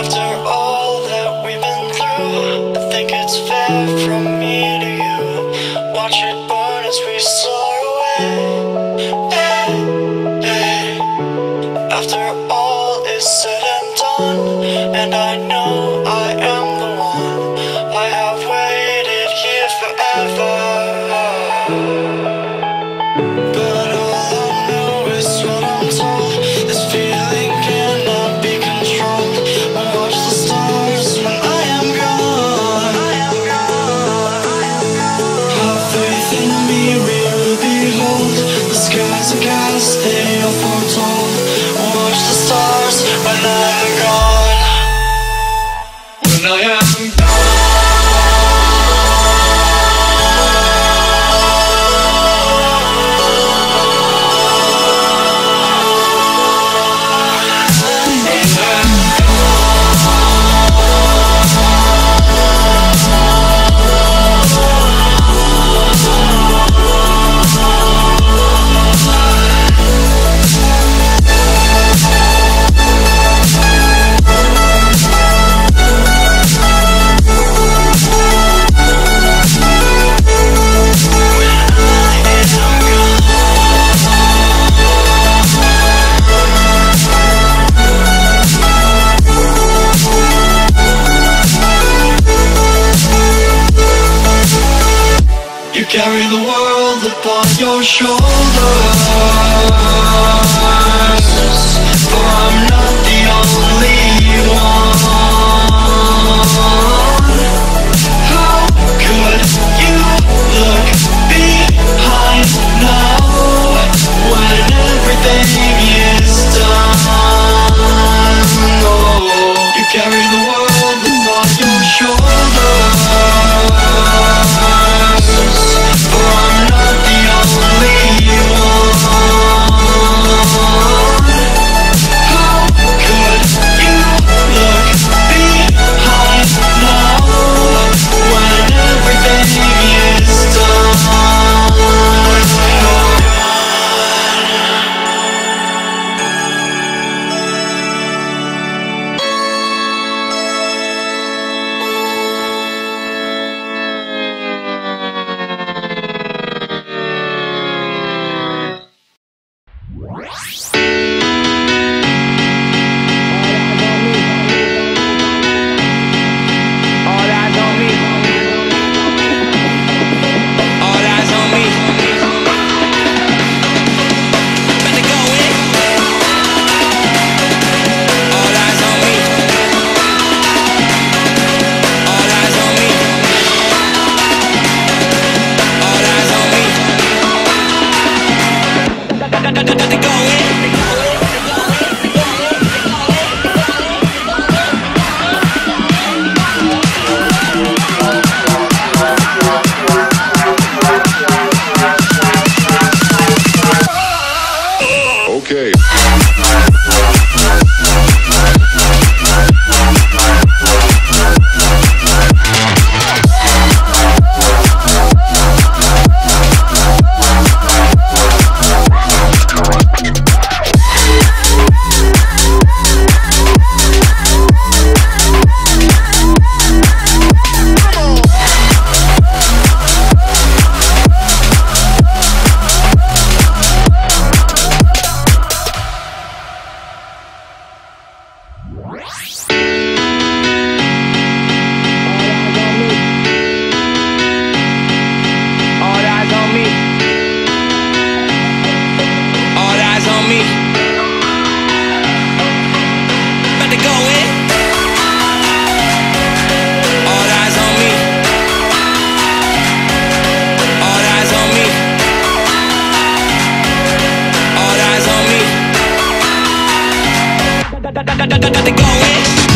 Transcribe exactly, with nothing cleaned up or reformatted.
After all that we've been through, I think it's fair from me to you. Watch it burn as we soar away. Hey, hey. After all is said and done, and I know I am the one, I have waited here forever. But all I know is what I'm told. This feeling cannot be controlled. I watch the stars when I am gone. Have faith in me, we will behold the skies of gas, they are foretold. Watch the stars when I am gone. When I am gone. Carry the world upon your shoulders, for I'm not the only one. How could you look behind now, when everything is done? Oh, you carry the world upon your shoulders, for I'm not the only one. How could you look behind now, when everything is done? Okay. Got to go in.